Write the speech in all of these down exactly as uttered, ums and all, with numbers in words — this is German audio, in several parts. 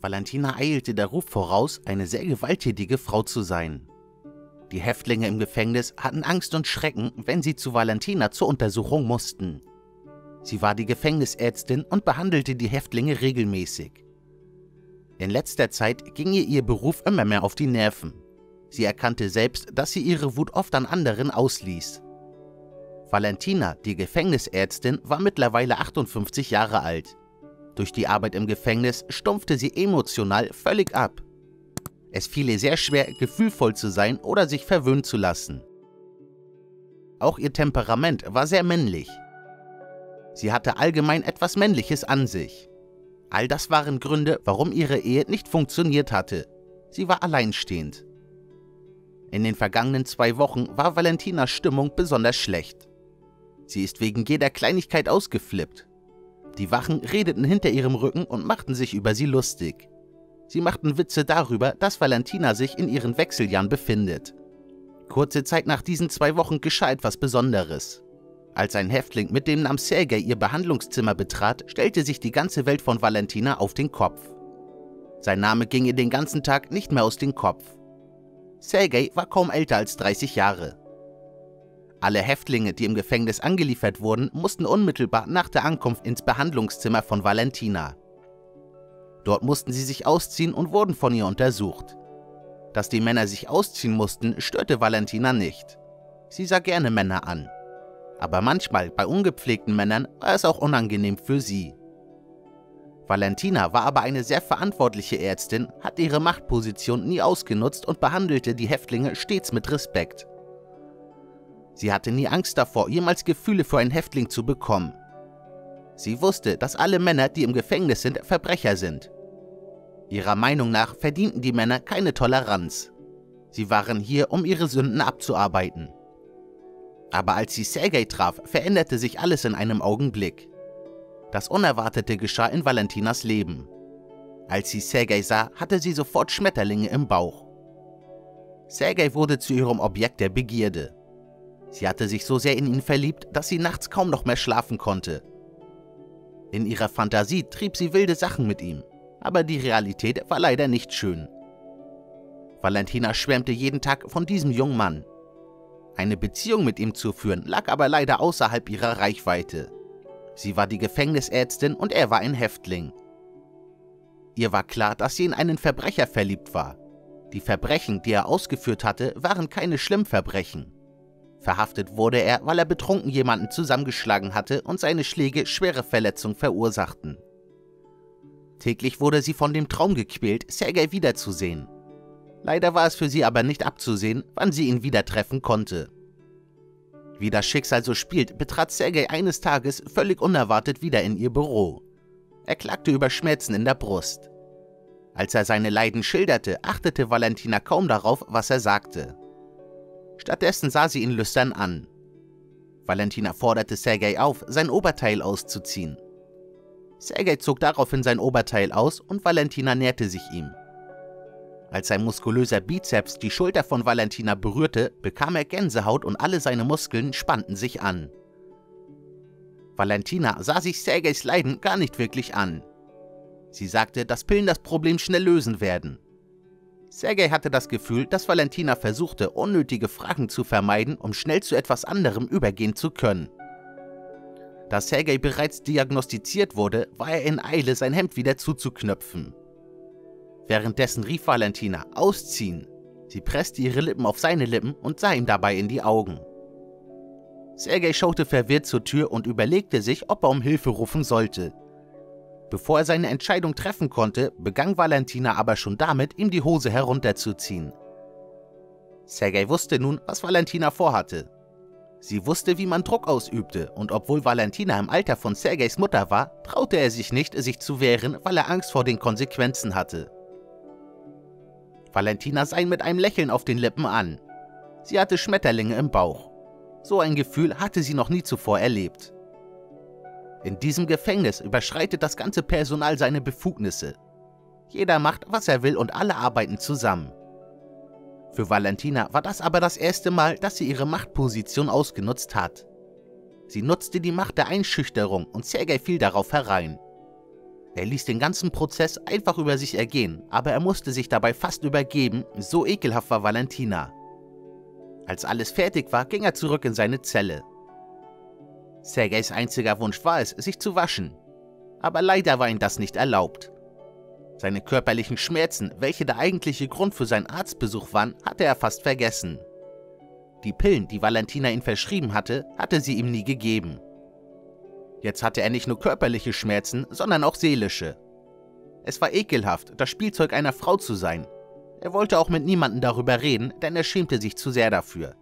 Valentina eilte der Ruf voraus, eine sehr gewalttätige Frau zu sein. Die Häftlinge im Gefängnis hatten Angst und Schrecken, wenn sie zu Valentina zur Untersuchung mussten. Sie war die Gefängnisärztin und behandelte die Häftlinge regelmäßig. In letzter Zeit ging ihr ihr Beruf immer mehr auf die Nerven. Sie erkannte selbst, dass sie ihre Wut oft an anderen ausließ. Valentina, die Gefängnisärztin, war mittlerweile achtundfünfzig Jahre alt. Durch die Arbeit im Gefängnis stumpfte sie emotional völlig ab. Es fiel ihr sehr schwer, gefühlvoll zu sein oder sich verwöhnen zu lassen. Auch ihr Temperament war sehr männlich. Sie hatte allgemein etwas Männliches an sich. All das waren Gründe, warum ihre Ehe nicht funktioniert hatte. Sie war alleinstehend. In den vergangenen zwei Wochen war Valentinas Stimmung besonders schlecht. Sie ist wegen jeder Kleinigkeit ausgeflippt. Die Wachen redeten hinter ihrem Rücken und machten sich über sie lustig. Sie machten Witze darüber, dass Valentina sich in ihren Wechseljahren befindet. Kurze Zeit nach diesen zwei Wochen geschah etwas Besonderes. Als ein Häftling mit dem Namen Sergei ihr Behandlungszimmer betrat, stellte sich die ganze Welt von Valentina auf den Kopf. Sein Name ging ihr den ganzen Tag nicht mehr aus dem Kopf. Sergei war kaum älter als dreißig Jahre. Alle Häftlinge, die im Gefängnis angeliefert wurden, mussten unmittelbar nach der Ankunft ins Behandlungszimmer von Valentina. Dort mussten sie sich ausziehen und wurden von ihr untersucht. Dass die Männer sich ausziehen mussten, störte Valentina nicht. Sie sah gerne Männer an. Aber manchmal, bei ungepflegten Männern, war es auch unangenehm für sie. Valentina war aber eine sehr verantwortliche Ärztin, hat ihre Machtposition nie ausgenutzt und behandelte die Häftlinge stets mit Respekt. Sie hatte nie Angst davor, jemals Gefühle für einen Häftling zu bekommen. Sie wusste, dass alle Männer, die im Gefängnis sind, Verbrecher sind. Ihrer Meinung nach verdienten die Männer keine Toleranz. Sie waren hier, um ihre Sünden abzuarbeiten. Aber als sie Sergei traf, veränderte sich alles in einem Augenblick. Das Unerwartete geschah in Valentinas Leben. Als sie Sergei sah, hatte sie sofort Schmetterlinge im Bauch. Sergei wurde zu ihrem Objekt der Begierde. Sie hatte sich so sehr in ihn verliebt, dass sie nachts kaum noch mehr schlafen konnte. In ihrer Fantasie trieb sie wilde Sachen mit ihm, aber die Realität war leider nicht schön. Valentina schwärmte jeden Tag von diesem jungen Mann. Eine Beziehung mit ihm zu führen, lag aber leider außerhalb ihrer Reichweite. Sie war die Gefängnisärztin und er war ein Häftling. Ihr war klar, dass sie in einen Verbrecher verliebt war. Die Verbrechen, die er ausgeführt hatte, waren keine Schlimmverbrechen. Verhaftet wurde er, weil er betrunken jemanden zusammengeschlagen hatte und seine Schläge schwere Verletzungen verursachten. Täglich wurde sie von dem Traum gequält, Sergei wiederzusehen. Leider war es für sie aber nicht abzusehen, wann sie ihn wieder treffen konnte. Wie das Schicksal so spielt, betrat Sergei eines Tages völlig unerwartet wieder in ihr Büro. Er klagte über Schmerzen in der Brust. Als er seine Leiden schilderte, achtete Valentina kaum darauf, was er sagte. Stattdessen sah sie ihn lüstern an. Valentina forderte Sergei auf, sein Oberteil auszuziehen. Sergei zog daraufhin sein Oberteil aus und Valentina näherte sich ihm. Als sein muskulöser Bizeps die Schulter von Valentina berührte, bekam er Gänsehaut und alle seine Muskeln spannten sich an. Valentina sah sich Sergeis Leiden gar nicht wirklich an. Sie sagte, dass Pillen das Problem schnell lösen werden. Sergei hatte das Gefühl, dass Valentina versuchte, unnötige Fragen zu vermeiden, um schnell zu etwas anderem übergehen zu können. Da Sergei bereits diagnostiziert wurde, war er in Eile, sein Hemd wieder zuzuknöpfen. Währenddessen rief Valentina, ausziehen. Sie presste ihre Lippen auf seine Lippen und sah ihm dabei in die Augen. Sergei schaute verwirrt zur Tür und überlegte sich, ob er um Hilfe rufen sollte. Bevor er seine Entscheidung treffen konnte, begann Valentina aber schon damit, ihm die Hose herunterzuziehen. Sergei wusste nun, was Valentina vorhatte. Sie wusste, wie man Druck ausübte, und obwohl Valentina im Alter von Sergeis Mutter war, traute er sich nicht, sich zu wehren, weil er Angst vor den Konsequenzen hatte. Valentina sah ihn mit einem Lächeln auf den Lippen an. Sie hatte Schmetterlinge im Bauch. So ein Gefühl hatte sie noch nie zuvor erlebt. In diesem Gefängnis überschreitet das ganze Personal seine Befugnisse. Jeder macht, was er will und alle arbeiten zusammen. Für Valentina war das aber das erste Mal, dass sie ihre Machtposition ausgenutzt hat. Sie nutzte die Macht der Einschüchterung und Sergei fiel darauf herein. Er ließ den ganzen Prozess einfach über sich ergehen, aber er musste sich dabei fast übergeben, so ekelhaft war Valentina. Als alles fertig war, ging er zurück in seine Zelle. Sergejs einziger Wunsch war es, sich zu waschen. Aber leider war ihm das nicht erlaubt. Seine körperlichen Schmerzen, welche der eigentliche Grund für seinen Arztbesuch waren, hatte er fast vergessen. Die Pillen, die Valentina ihm verschrieben hatte, hatte sie ihm nie gegeben. Jetzt hatte er nicht nur körperliche Schmerzen, sondern auch seelische. Es war ekelhaft, das Spielzeug einer Frau zu sein. Er wollte auch mit niemandem darüber reden, denn er schämte sich zu sehr dafür.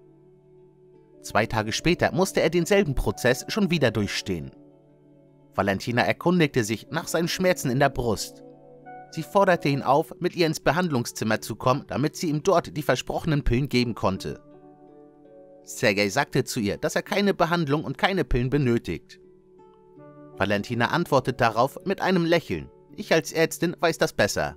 Zwei Tage später musste er denselben Prozess schon wieder durchstehen. Valentina erkundigte sich nach seinen Schmerzen in der Brust. Sie forderte ihn auf, mit ihr ins Behandlungszimmer zu kommen, damit sie ihm dort die versprochenen Pillen geben konnte. Sergej sagte zu ihr, dass er keine Behandlung und keine Pillen benötigt. Valentina antwortet darauf mit einem Lächeln. Ich als Ärztin weiß das besser.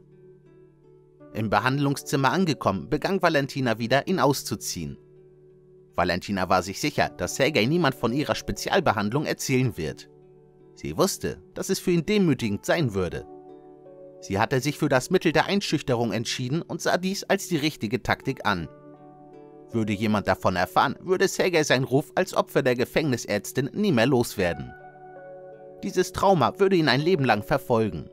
Im Behandlungszimmer angekommen, begann Valentina wieder, ihn auszuziehen. Valentina war sich sicher, dass Sergej niemand von ihrer Spezialbehandlung erzählen wird. Sie wusste, dass es für ihn demütigend sein würde. Sie hatte sich für das Mittel der Einschüchterung entschieden und sah dies als die richtige Taktik an. Würde jemand davon erfahren, würde Sergej seinen Ruf als Opfer der Gefängnisärztin nie mehr loswerden. Dieses Trauma würde ihn ein Leben lang verfolgen.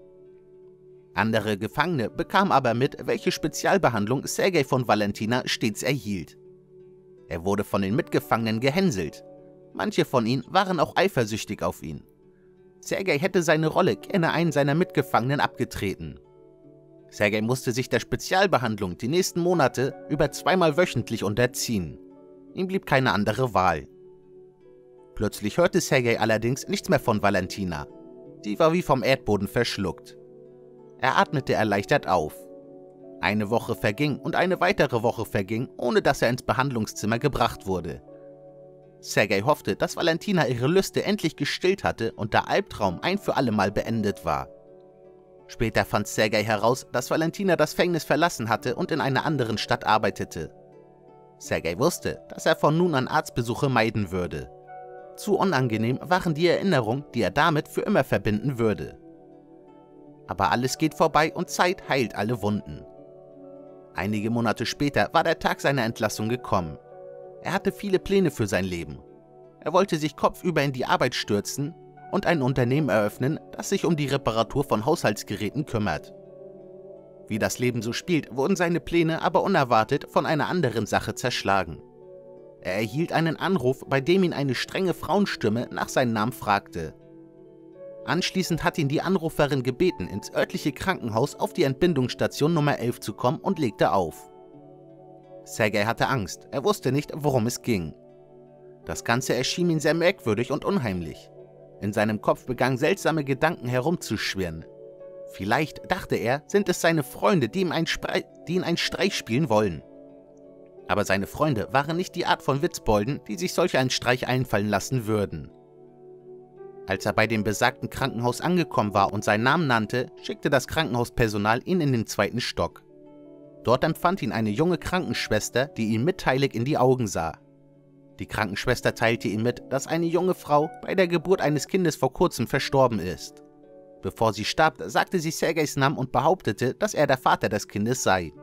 Andere Gefangene bekamen aber mit, welche Spezialbehandlung Sergej von Valentina stets erhielt. Er wurde von den Mitgefangenen gehänselt. Manche von ihnen waren auch eifersüchtig auf ihn. Sergej hätte seine Rolle gerne einen seiner Mitgefangenen abgetreten. Sergej musste sich der Spezialbehandlung die nächsten Monate über zweimal wöchentlich unterziehen. Ihm blieb keine andere Wahl. Plötzlich hörte Sergej allerdings nichts mehr von Valentina. Sie war wie vom Erdboden verschluckt. Er atmete erleichtert auf. Eine Woche verging und eine weitere Woche verging, ohne dass er ins Behandlungszimmer gebracht wurde. Sergej hoffte, dass Valentina ihre Lüste endlich gestillt hatte und der Albtraum ein für allemal beendet war. Später fand Sergej heraus, dass Valentina das Gefängnis verlassen hatte und in einer anderen Stadt arbeitete. Sergej wusste, dass er von nun an Arztbesuche meiden würde. Zu unangenehm waren die Erinnerungen, die er damit für immer verbinden würde. Aber alles geht vorbei und Zeit heilt alle Wunden. Einige Monate später war der Tag seiner Entlassung gekommen. Er hatte viele Pläne für sein Leben. Er wollte sich kopfüber in die Arbeit stürzen und ein Unternehmen eröffnen, das sich um die Reparatur von Haushaltsgeräten kümmert. Wie das Leben so spielt, wurden seine Pläne aber unerwartet von einer anderen Sache zerschlagen. Er erhielt einen Anruf, bei dem ihn eine strenge Frauenstimme nach seinem Namen fragte. Anschließend hat ihn die Anruferin gebeten, ins örtliche Krankenhaus auf die Entbindungsstation Nummer elf zu kommen und legte auf. Sergej hatte Angst, er wusste nicht, worum es ging. Das Ganze erschien ihm sehr merkwürdig und unheimlich. In seinem Kopf begannen seltsame Gedanken herumzuschwirren. Vielleicht, dachte er, sind es seine Freunde, die ihm, ein Spre- die ihn einen Streich spielen wollen. Aber seine Freunde waren nicht die Art von Witzbolden, die sich solch einen Streich einfallen lassen würden. Als er bei dem besagten Krankenhaus angekommen war und seinen Namen nannte, schickte das Krankenhauspersonal ihn in den zweiten Stock. Dort empfand ihn eine junge Krankenschwester, die ihm mitteilig in die Augen sah. Die Krankenschwester teilte ihm mit, dass eine junge Frau bei der Geburt eines Kindes vor kurzem verstorben ist. Bevor sie starb, sagte sie Sergejs Namen und behauptete, dass er der Vater des Kindes sei.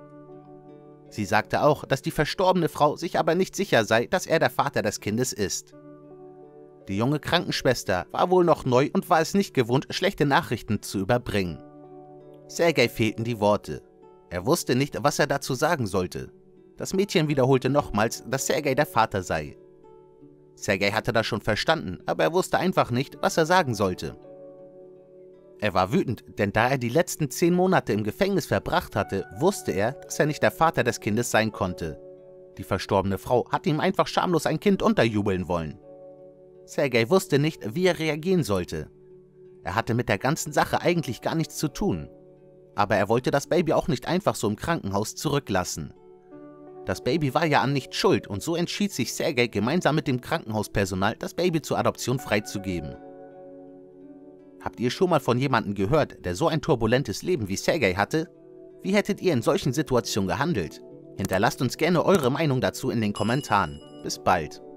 Sie sagte auch, dass die verstorbene Frau sich aber nicht sicher sei, dass er der Vater des Kindes ist. Die junge Krankenschwester war wohl noch neu und war es nicht gewohnt, schlechte Nachrichten zu überbringen. Sergej fehlten die Worte. Er wusste nicht, was er dazu sagen sollte. Das Mädchen wiederholte nochmals, dass Sergej der Vater sei. Sergej hatte das schon verstanden, aber er wusste einfach nicht, was er sagen sollte. Er war wütend, denn da er die letzten zehn Monate im Gefängnis verbracht hatte, wusste er, dass er nicht der Vater des Kindes sein konnte. Die verstorbene Frau hatte ihm einfach schamlos ein Kind unterjubeln wollen. Sergej wusste nicht, wie er reagieren sollte. Er hatte mit der ganzen Sache eigentlich gar nichts zu tun. Aber er wollte das Baby auch nicht einfach so im Krankenhaus zurücklassen. Das Baby war ja an nichts schuld und so entschied sich Sergej gemeinsam mit dem Krankenhauspersonal, das Baby zur Adoption freizugeben. Habt ihr schon mal von jemandem gehört, der so ein turbulentes Leben wie Sergej hatte? Wie hättet ihr in solchen Situationen gehandelt? Hinterlasst uns gerne eure Meinung dazu in den Kommentaren. Bis bald.